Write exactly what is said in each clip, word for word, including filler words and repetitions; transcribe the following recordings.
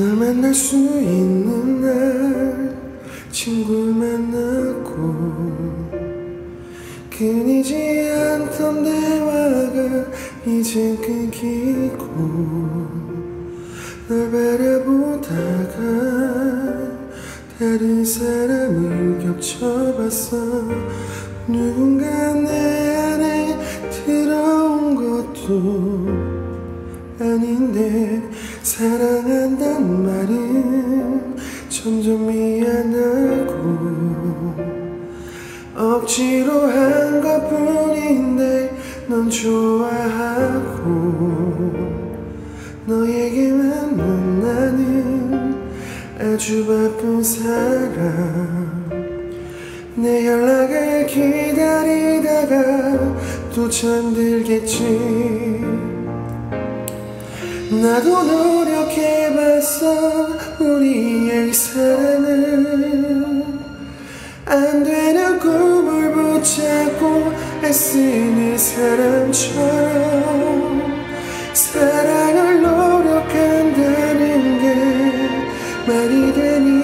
널 만날 수 있는 날 친구 만났고 끊이지 않던 대화가 이젠 끊기고 널 바라보다가 다른 사람을 겹쳐봤어. 누군가 내 안에 들어온 것도 아닌데 사랑한단 말은 점점 미안하고 억지로 한 것뿐인데 넌 좋아하고 너에게만 나는 아주 바쁜 사람. 내 연락을 기다리다가 또 잠들겠지. 나도 노력해봤어. 우리의 사랑은 안 되는 꿈을 붙잡고 애쓰는 사람처럼 사랑을 노력한다는 게 말이 되니.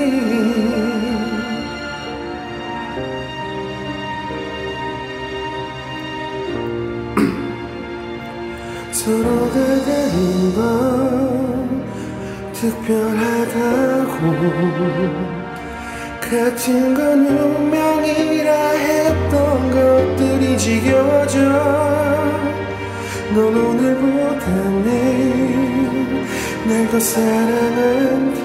서로가 다른 건 특별하다고 같은 건 운명이라 했던 것들이 지겨워져. 넌 오늘보다 내일 날 더 사랑한대.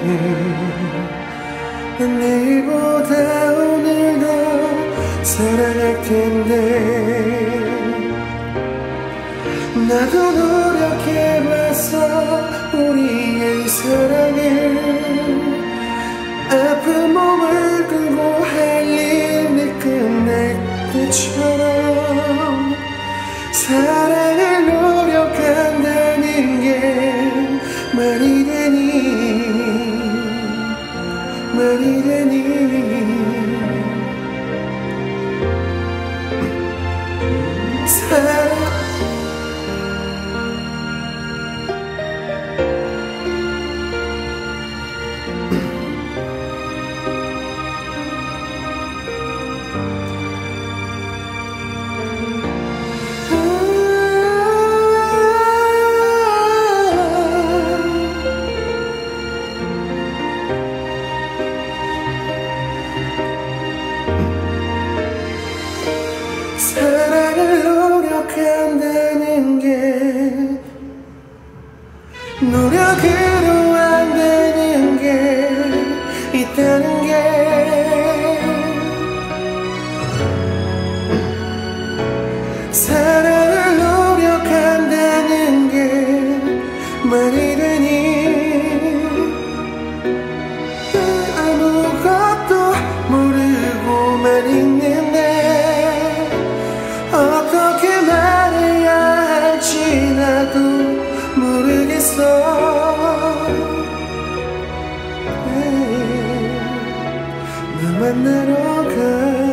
난 내일보다 오늘 더 사랑할 텐데. 나도 노력해봤어. 우리의 사랑을 아픈 몸을 끌고 할 일을 끝낼 때처럼 사랑을 노력한다는 게 말이 되니 말이 되니. 사랑 사랑을 노력한다는 게 노력으로 안 되는 게 있다는 게 사랑을 노력한다는 게 말이 되니. 아무것도 모르고만 있는데 어떻게 말해야 할지 나도 모르겠어. 널 만나러 가